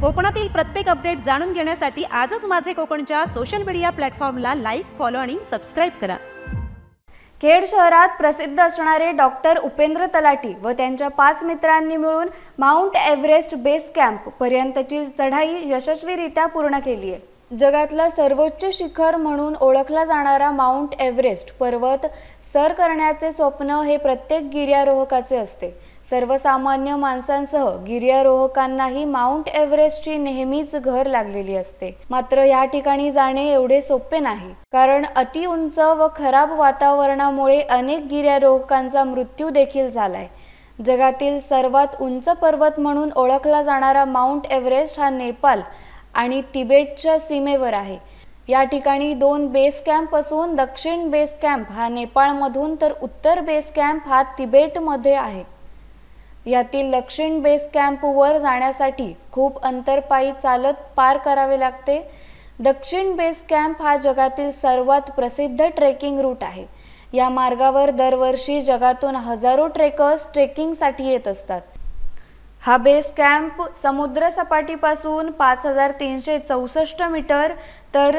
कोकणातील प्रत्येक अपडेट जाणून घेण्यासाठी आजच माझे कोकणच्या सोशल मीडिया प्लॅटफॉर्मला लाईक, फॉलो आणि सबस्क्राइब करा। खेड शहरात प्रसिद्ध असणारे डॉक्टर उपेंद्र तलाटी व त्यांच्या 5 मित्रांनी मिळून माउंट एव्हरेस्ट बेस कॅम्प पर्यंतची चढाई यशस्वीरित्या पूर्ण केली आहे। जगातला सर्वोच्च शिखर म्हणून ओळखला जाणारा माउंट एव्हरेस्ट पर्वत सर करण्याचे स्वप्न हे प्रत्येक गिर्यारोहकाचे असते। सर्वसामान्य माणसांसह गिर्यारोहकांनाही माउंट एव्हरेस्टची नेहमीच घर लागलेली असते। मात्र या ठिकाणी जाणे एवढे सोपे नाही, कारण अति उंच व खराब वातावरणामुळे अनेक गिर्यारोहकांचा मृत्यू देखील झालाय। जगातील सर्वात उंच पर्वत म्हणून ओळखला जाणारा माउंट एव्हरेस्ट हा नेपाळ आणि तिबेटच्या सीमेवर आहे। या ठिकाणी 2 बेस कॅम्प असून दक्षिण बेस कॅम्प हा नेपाळमधून तर उत्तर बेस कॅम्प हा तिबेटमध्ये आहे। यातील दक्षिण बेस कॅम्प वर जाण्यासाठी खूप अंतर पायी चालत पार करावे लागते। दक्षिण बेस कॅम्प हा जगातील सर्वात प्रसिद्ध ट्रेकिंग रूट आहे। या मार्गावर दरवर्षी जगातून हजारो ट्रेकर्स ट्रेकिंगसाठी येत असतात। हा बेस कॅम्प समुद्र सपाटीपासून 5364 मीटर तर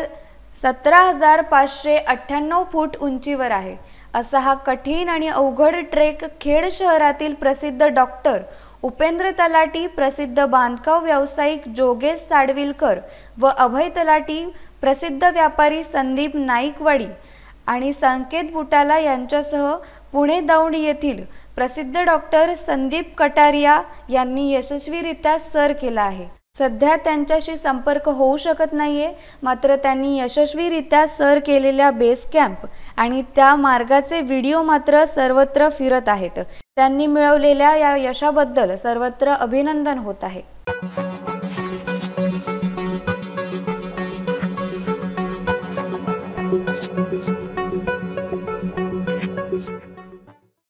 17598 फूट उंचीवर आहे। असा हा कठीण आणि अवघड ट्रेक खेड शहरातील प्रसिद्ध डॉक्टर उपेंद्र तलाटी, प्रसिद्ध बांधकाम व्यावसायिक जोगेश साडविलकर व अभय तलाटी, प्रसिद्ध व्यापारी संदीप नाईकवाडी आणि संकेत बुटाला यांच्यासह पुणे दौंड येथील प्रसिद्ध डॉक्टर संदीप कटारिया यांनी यशस्वीरित्या सर केला आहे। सध्या त्यांच्याशी संपर्क होऊ शकत नाहीये, मात्र त्यांनी यशस्वीरित्या सर केलेल्या बेस कॅम्प आणि त्या मार्गाचे व्हिडिओ मात्र सर्वत्र फिरत आहेत। त्यांनी मिळवलेल्या या यशाबद्दल सर्वत्र अभिनंदन होत आहे।